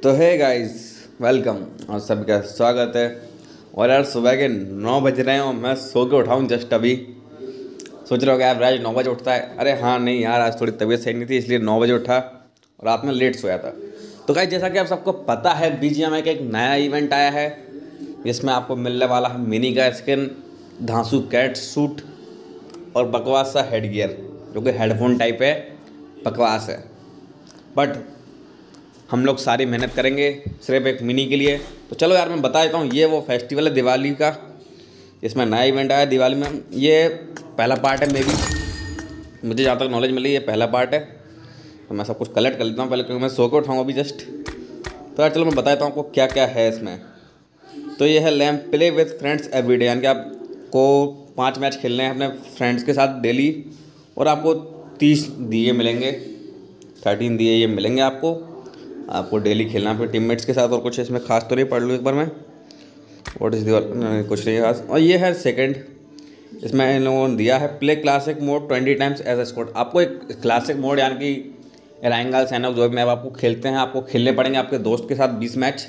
तो है guys, welcome और सबका स्वागत है। और यार सुबह के 9 बज रहे हैं और मैं सो के उठाऊँ जस्ट अभी। सोच रहा हूँ यार राज 9 बजे उठता है। अरे हाँ नहीं यार, आज थोड़ी तबीयत सही नहीं थी इसलिए 9 बजे उठा और रात में लेट सोया था। तो गाइस जैसा कि आप सबको पता है, BGMI का एक नया इवेंट आया है जिसमें आपको मिलने वाला है मिनी का स्किन, धांसू कैट सूट और बकवास सा हेड गियर जो कि हेडफोन टाइप है, बकवास है। बट हम लोग सारी मेहनत करेंगे सिर्फ एक मिनी के लिए। तो चलो यार मैं बता देता हूँ, ये वो फेस्टिवल है दिवाली का, इसमें नया इवेंट आया दिवाली में। ये पहला पार्ट है, मे बी मुझे जहाँ तक नॉलेज मिली ये पहला पार्ट है। तो मैं सब कुछ कलेक्ट कर लेता हूँ पहले, क्योंकि मैं सो के उठाऊँ अभी जस्ट। तो यार चलो मैं बताता हूँ आपको क्या क्या है इसमें। तो ये है lamp play with friends everyday, यानी कि आपको 5 मैच खेलने हैं अपने फ्रेंड्स के साथ डेली और आपको 30 दिए मिलेंगे, 13 दिए ये मिलेंगे आपको डेली खेलना पे टीममेट्स के साथ। और कुछ इसमें खास तो नहीं, पढ़ लूँ एक बार मैं, व्हाट इज़ कुछ नहीं खास। और ये है सेकंड, इसमें इन लोगों ने दिया है play classic mode 20 times as a squad. आपको एक क्लासिक मोड यानी कि रैंगल सैनक जो भी मैप आपको खेलते हैं, आपको खेलने पड़ेंगे आपके दोस्त के साथ 20 मैच।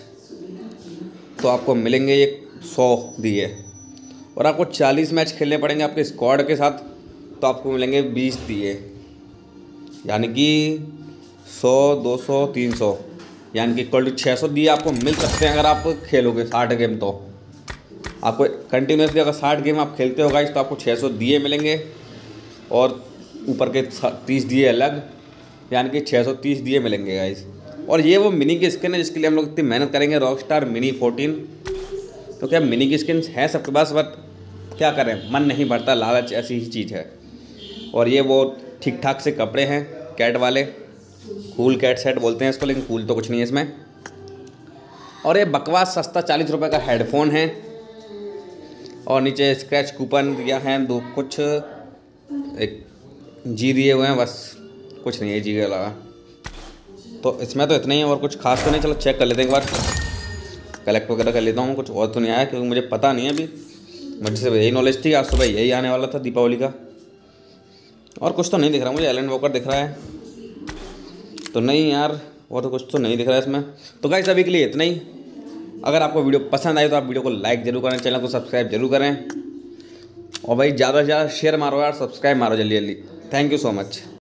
तो आपको मिलेंगे ये 100 दिए और आपको 40 मैच खेलने पड़ेंगे आपके स्क्वाड के साथ, तो आपको मिलेंगे 20 दिए, यानी कि 100 200 300 यानी कि इक्वल टू 600 दिए आपको मिल सकते हैं अगर आप खेलोगे 60 गेम। तो आपको कंटिन्यूसली अगर 60 गेम आप खेलते हो गाइस तो आपको 600 दिए मिलेंगे और ऊपर के 30 दिए अलग, यानी कि 630 दिए मिलेंगे गाइस। और ये वो मिनी की स्किन है जिसके लिए हम लोग इतनी मेहनत करेंगे, रॉकस्टार मिनी 14। तो क्या मिनी की स्किन है सबके पास, बट क्या करें, मन नहीं भरता, लालच ऐसी ही चीज़ है। और ये वो ठीक ठाक से कपड़े हैं कैट वाले, कूल कैट सेट बोलते हैं इसको, लेकिन कूल तो कुछ नहीं है इसमें। और ये बकवास सस्ता 40 रुपये का हेडफोन है और नीचे स्क्रैच कूपन दिया है दो, कुछ एक जी दिए हुए हैं, बस कुछ नहीं है जी के अलावा। तो इसमें तो इतना ही है और कुछ खास तो नहीं। चलो चेक कर लेते हैं एक बार, कलेक्ट वगैरह कर लेता हूँ। कुछ और तो नहीं आया क्योंकि मुझे पता नहीं है अभी, मुझे सिर्फ यही नॉलेज थी, आज सुबह यही आने वाला था दीपावली का। और कुछ तो नहीं दिख रहा मुझे, एलन वॉकर दिख रहा है तो नहीं यार, और तो कुछ तो नहीं दिख रहा है इसमें। तो गाइस अभी के लिए इतना ही। अगर आपको वीडियो पसंद आई तो आप वीडियो को लाइक जरूर करें, चैनल को सब्सक्राइब जरूर करें और भाई ज़्यादा से ज़्यादा शेयर मारो यार, सब्सक्राइब मारो जल्दी जल्दी। Thank you so much.